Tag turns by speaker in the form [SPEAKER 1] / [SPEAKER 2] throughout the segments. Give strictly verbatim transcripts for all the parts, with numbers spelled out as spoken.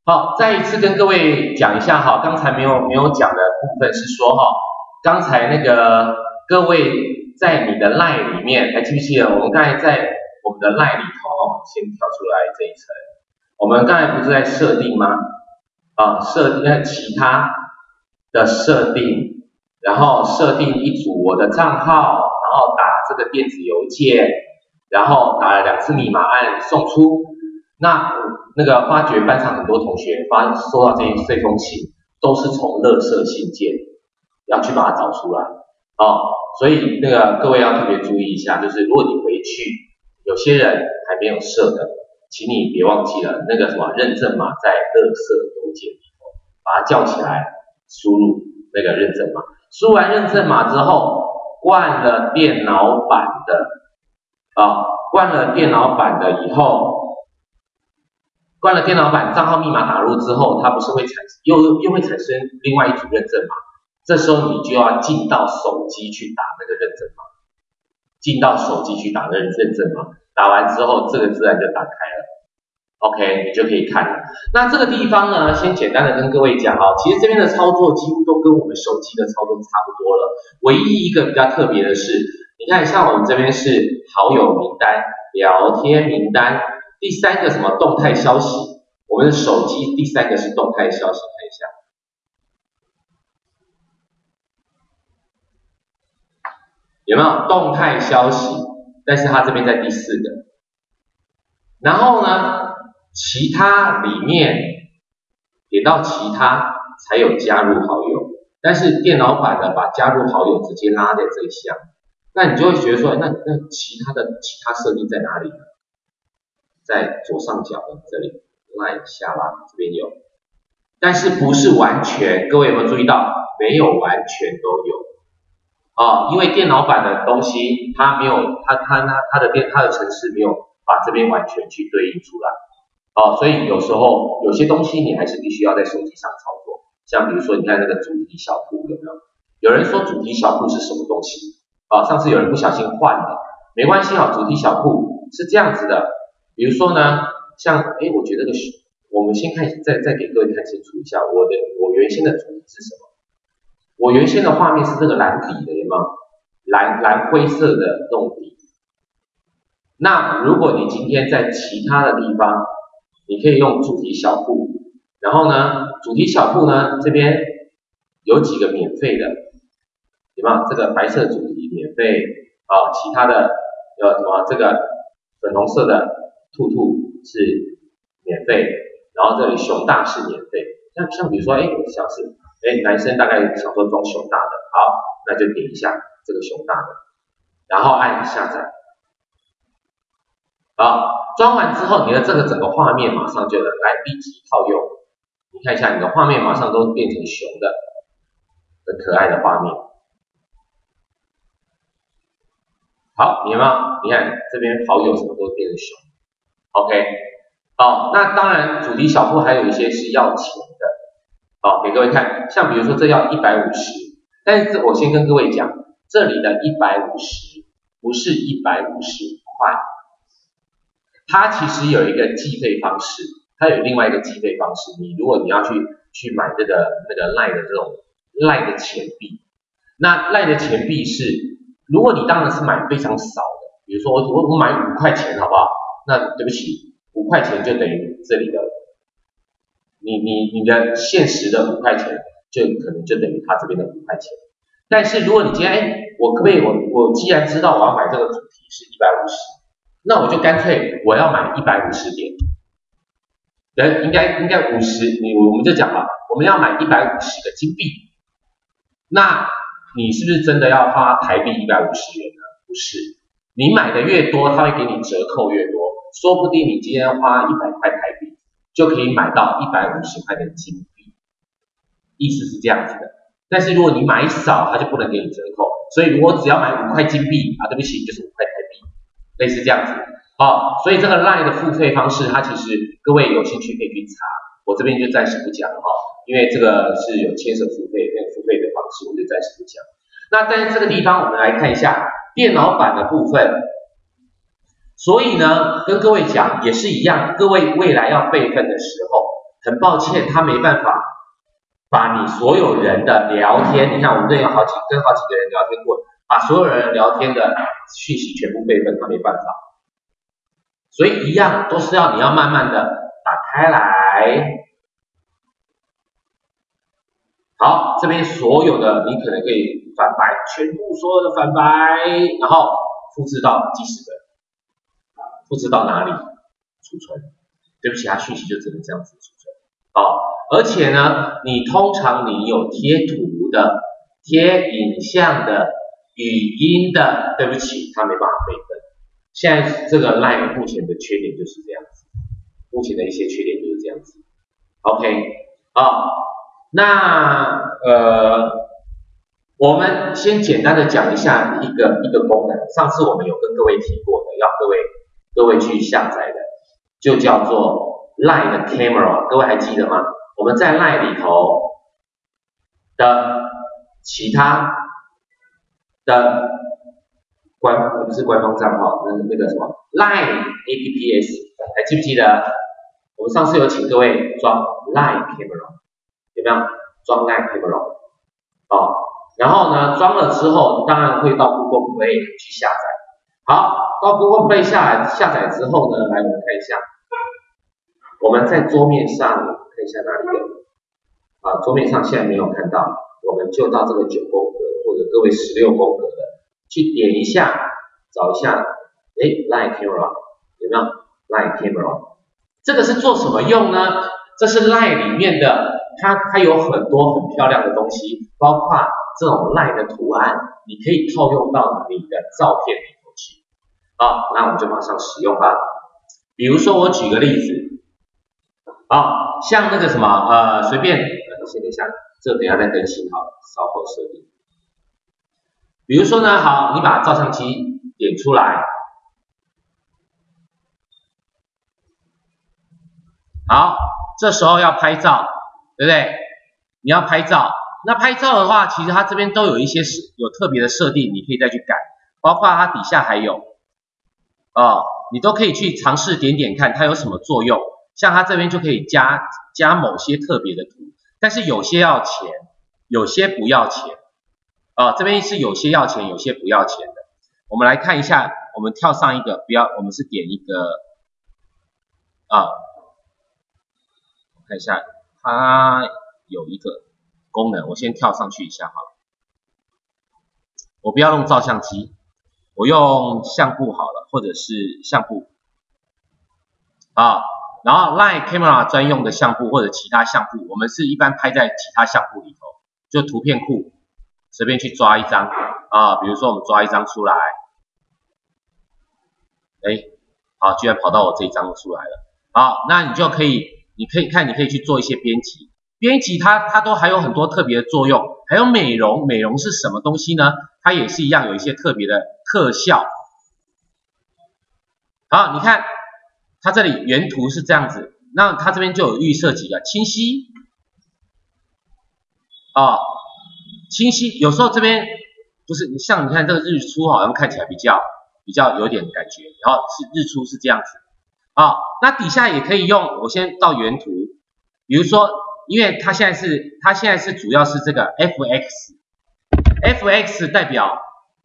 [SPEAKER 1] 好，再一次跟各位讲一下哈，刚才没有没有讲的部分是说哈，刚才那个各位在你的 LINE 里面，还记不记得我们刚才在我们的 LINE 里头，先跳出来这一层，我们刚才不是在设定吗？啊，设定其他的设定，然后设定一组我的账号，然后打这个电子邮件，然后打了两次密码按送出。那那个发觉班上很多同学发收到这这封信，都是从垃圾信件，要去把它找出来哦。所以那个各位要特别注意一下，就是如果你回去，有些人还没有设的，请你别忘记了那个什么认证码在垃圾邮件里头，把它叫起来，输入那个认证码，输完认证码之后，关了电脑版的啊，关了电脑版的以后。关了电脑版，账号密码打入之后，它不是会产生又又会产生另外一组认证码，这时候你就要进到手机去打那个认证码，进到手机去打那个认证码，打完之后这个自然就打开了 ，OK， 你就可以看了。那这个地方呢，先简单的跟各位讲哦，其实这边的操作几乎都跟我们手机的操作差不多了，唯一一个比较特别的是，你看像我们这边是好友名单、聊天名单。第三个什么动态消息，我们的手机第三个是动态消息，看一下，有没有动态消息？但是它这边在第四个，然后呢，其他里面点到其他才有加入好友，但是电脑版的把加入好友直接拉在这一项，那你就会觉得说，那那其他的其他设定在哪里呢？在左上角的这里 ，line 下拉这边有，但是不是完全，各位有没有注意到？没有完全都有啊、哦，因为电脑版的东西它没有，它它它它的电它的程式没有把这边完全去对应出来，哦，所以有时候有些东西你还是必须要在手机上操作，像比如说你看那个主题小铺有没有？有人说主题小铺是什么东西？啊、哦，上次有人不小心换了，没关系啊、哦，主题小铺是这样子的。比如说呢，像哎，我觉得这个我们先看，再再给各位看清楚一下，我的我原先的主题是什么？我原先的画面是这个蓝底的，有没有？蓝蓝灰色的这种底。那如果你今天在其他的地方，你可以用主题小铺，然后呢，主题小铺呢这边有几个免费的，有没有？这个白色主题免费啊，其他的有什么？这个粉红色的。兔兔是免费，然后这里熊大是免费。像像比如说，哎，我想是，哎，男生大概想说装熊大的，好，那就点一下这个熊大的，然后按下载。好，装完之后，你的这个整个画面马上就能来立即套用。你看一下，你的画面马上都变成熊的，很可爱的画面。好，你有没有？你看这边好友什么都变成熊。OK， 哦，那当然主题小铺还有一些是要钱的，哦，给各位看，像比如说这要一百五十，但是我先跟各位讲，这里的一百五十不是一百五十块，它其实有一个计费方式，它有另外一个计费方式，你如果你要去去买这个那个 LINE 的这种 LINE 的钱币，那 LINE 的钱币是，如果你当然是买非常少的，比如说我我我买五块钱好不好？那对不起，五块钱就等于这里的，你你你的现实的五块钱，就可能就等于他这边的五块钱。但是如果你今天，哎，我可不可以，我我既然知道我要买这个主题是一百五十，那我就干脆我要买一百五十点，人应该应该五十，你我们就讲了，我们要买一百五十个金币，那你是不是真的要花台币一百五十元呢？不是，你买的越多，它会给你折扣越多。说不定你今天花一百块台币就可以买到一百五十块的金币，意思是这样子的。但是如果你买少，它就不能给你折扣。所以如果只要买五块金币啊，对不起，就是五块台币，类似这样子。哦，所以这个 LINE 的付费方式，它其实各位有兴趣可以去查，我这边就暂时不讲了哈、哦，因为这个是有牵涉付费跟付费的方式，我就暂时不讲。那在这个地方，我们来看一下电脑版的部分。所以呢，跟各位讲也是一样，各位未来要备份的时候， 很抱歉，他没办法把你所有人的聊天，你看我们这有好几跟好几个人聊天过，把所有人聊天的讯息全部备份，他没办法。所以一样都是要你要慢慢的打开来。好，这边所有的你可能可以反白，全部所有的反白，然后复制到记事本，复制到哪里储存？对不起，它讯息就只能这样子储存。好，而且呢，你通常你有贴图的、贴影像的、语音的，对不起，它没办法备份。现在这个 LINE 目前的缺点就是这样子，目前的一些缺点就是这样子。OK， 好，那呃，我们先简单的讲一下一个一个功能，上次我们有跟各位提过的，要各位各位去下载的，就叫做 LINE 的 Camera， 各位还记得吗？我们在 LINE 里头的其他的官不是官方账号，那那个什么 LINE A P P S， 还记不记得？我们上次有请各位装 LINE Camera， 有没有？装 LINE Camera， 哦，然后呢，装了之后，当然会到 Google Play 去下载。好，到 Google Play 下来下载之后呢，来我们看一下，我们在桌面上看一下哪里有啊？桌面上现在没有看到，我们就到这个九宫格或者各位十六宫格的，去点一下，找一下，哎 ，LINE Camera 有没有 ？LINE Camera 这个是做什么用呢？这是 LINE 里面的，它它有很多很漂亮的东西，包括这种 LINE 的图案，你可以套用到你的照片里头去。好，那我们就马上使用吧。比如说我举个例子，好，像那个什么呃，随便，呃，先等一下，这个等一下再更新好了，稍后设定。比如说呢，好，你把照相机点出来，好，这时候要拍照，对不对？你要拍照，那拍照的话，其实它这边都有一些有特别的设定，你可以再去改，包括它底下还有，哦，你都可以去尝试点点看它有什么作用。像它这边就可以加加某些特别的图，但是有些要钱，有些不要钱。啊、哦，这边是有些要钱，有些不要钱的。我们来看一下，我们跳上一个，不要，我们是点一个啊，看一下，它有一个功能，我先跳上去一下好了。我不要用照相机，我用相簿好了，或者是相簿啊。然后 LINE Camera 专用的相簿或者其他相簿，我们是一般拍在其他相簿里头，就图片库。随便去抓一张啊，比如说我们抓一张出来，哎，好，居然跑到我这一张出来了。好，那你就可以，你可以看，你可以去做一些编辑，编辑它它都还有很多特别的作用，还有美容，美容是什么东西呢？它也是一样有一些特别的特效。好，你看它这里原图是这样子，那它这边就有预设几个清晰啊。清晰，有时候这边不是像你看这个日出好像看起来比较比较有点感觉，然后是日出是这样子啊，那底下也可以用，我先到原图，比如说，因为它现在是它现在是主要是这个 F X，F X 代表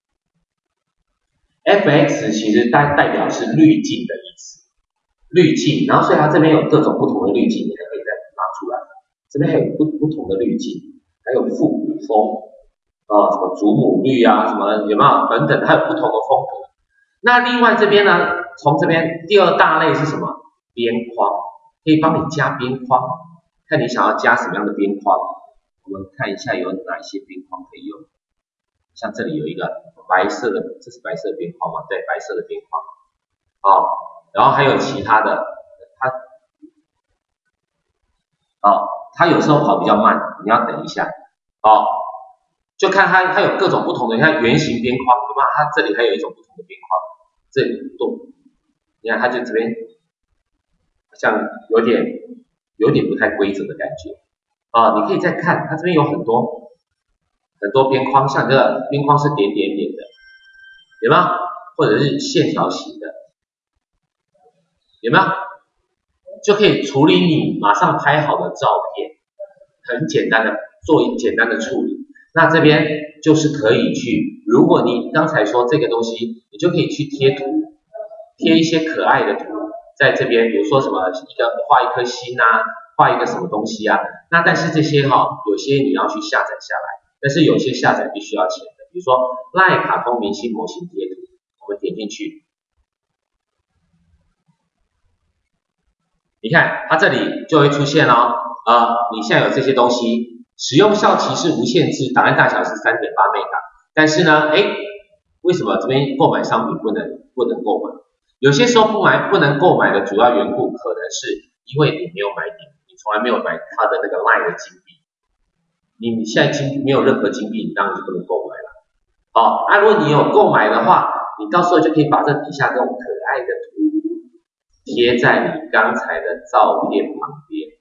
[SPEAKER 1] F X 其实代代表是滤镜的意思，滤镜，然后所以它这边有各种不同的滤镜，你还可以再拿出来，这边还有不不同的滤镜。还有复古风啊，什么祖母绿啊，什么有没有等等，它有不同的风格。那另外这边呢，从这边第二大类是什么？边框，可以帮你加边框，看你想要加什么样的边框。我们看一下有哪些边框可以用，像这里有一个白色的，这是白色的边框吗？对，白色的边框。哦，然后还有其他的，它，哦。它有时候跑比较慢，你要等一下，哦，就看它它有各种不同的，你看圆形边框，对吧？它这里还有一种不同的边框，这里动，你看它就这边好像有点有点不太规则的感觉，啊、哦，你可以再看，它这边有很多很多边框，像这个边框是点点点的，有没有？或者是线条型的，有没有？ 就可以处理你马上拍好的照片，很简单的做简单的处理。那这边就是可以去，如果你刚才说这个东西，你就可以去贴图，贴一些可爱的图在这边，比如说什么一个画一颗心啊，画一个什么东西啊。那但是这些哈、哦，有些你要去下载下来，但是有些下载必须要钱的，比如说 LINE 卡通明星模型贴图，我们点进去，你看它这里就会出现哦，呃，你现在有这些东西。使用效期是无限制，档案大小是 三点八 M B， 但是呢，哎，为什么这边购买商品不能不能购买？有些时候不买不能购买的主要缘故，可能是因为你没有买点，你从来没有买它的那个 LINE 的金币，你你现在金没有任何金币，你当然就不能购买了。好、哦，那、啊、如果你有购买的话，你到时候就可以把这底下这种可爱的图贴在你刚才的照片旁边。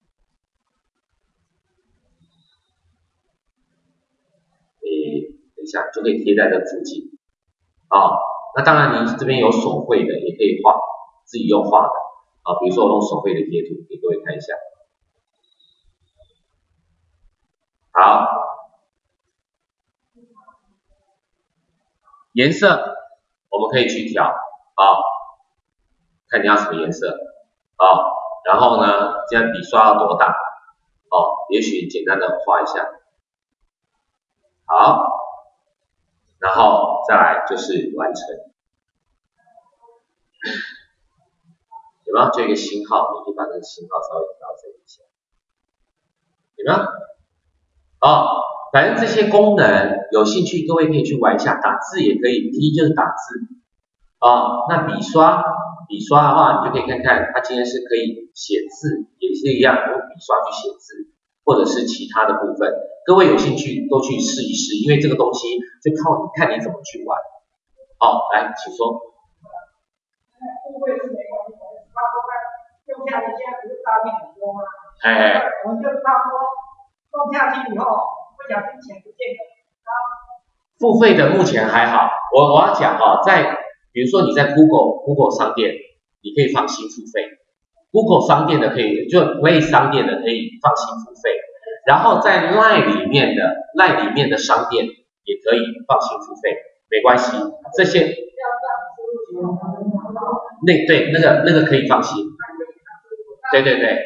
[SPEAKER 1] 一下就可以贴在这附近，哦，那当然你这边有手绘的，也可以画，自己用画的，啊，比如说我用手绘的贴图给各位看一下，好，颜色我们可以去调，啊，看你要什么颜色，啊，然后呢，这样笔刷要多大，哦，也许简单的画一下，好。然后再来就是完成，有没有？就一个星号，你可以把这个星号稍微调整一下，有没有？哦，反正这些功能有兴趣，各位可以去玩一下，打字也可以，第一就是打字，哦，那笔刷，笔刷的话，你就可以看看，它今天是可以写字，也是一样用笔刷去写字，或者是其他的部分。各位有兴趣都去试一试，因为这个东西就靠你看你怎么去玩。好，来，请说。
[SPEAKER 2] 付费是没关系，他说用下去现在不是诈骗很多吗？
[SPEAKER 1] 哎，
[SPEAKER 2] 我们就怕说用下去以后不小心钱不见了。
[SPEAKER 1] 付费的目前还好，我我要讲哈、哦，在比如说你在 Google Google 商店，你可以放心付费 ，Google 商店的可以，就 Play 商店的可以放心付费。然后在 LINE 里面的 LINE 里面的商店也可以放心付费，没关系，这些那对那个那个可以放心，对对对。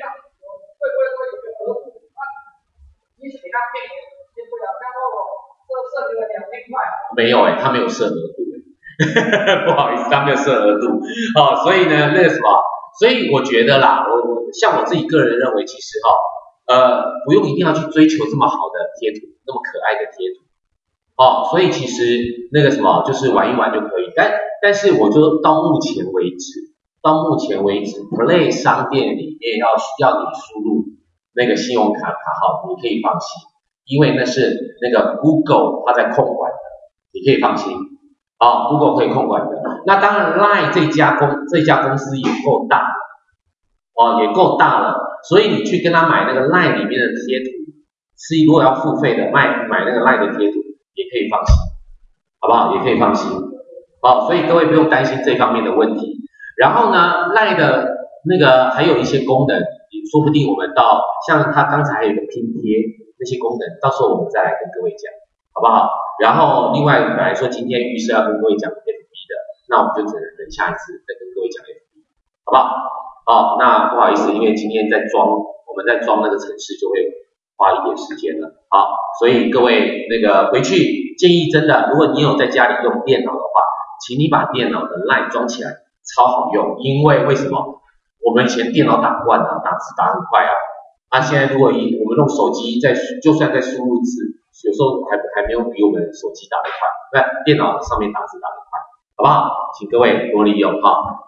[SPEAKER 1] 没有哎、欸，他没有设额度不好意思，他没有设额度哦，所以呢那个什么，所以我觉得啦，我我像我自己个人认为，其实哈、哦。呃，不用一定要去追求这么好的贴图，那么可爱的贴图，哦，所以其实那个什么，就是玩一玩就可以。但但是我就到目前为止，到目前为止 ，Play 商店里面要要你输入那个信用卡卡号，你可以放心，因为那是那个 Google 它在控管的，你可以放心，哦 ，Google 可以控管的。那当然 ，Line 这家公这家公司也够大了，哦，也够大了。所以你去跟他买那个 LINE 里面的贴图，是如果要付费的，卖买那个 LINE 的贴图也可以放心，好不好？也可以放心，哦，所以各位不用担心这方面的问题。然后呢 ，LINE 的那个还有一些功能，说不定我们到像它刚才还有一个拼贴那些功能，到时候我们再来跟各位讲，好不好？然后另外本来说今天预设要跟各位讲 F B 的，那我们就只能等下一次再跟各位讲 F B， 好不好？哦，那不好意思，因为今天在装，我们在装那个程式就会花一点时间了。好，所以各位那个回去建议真的，如果你有在家里用电脑的话，请你把电脑的 LINE 装起来，超好用。因为为什么？我们以前电脑打惯了，打字打很快啊。啊，现在如果一我们用手机在，就算在输入字，有时候还还没有比我们手机打得快，那电脑上面打字打得快，好不好？请各位多利用哈。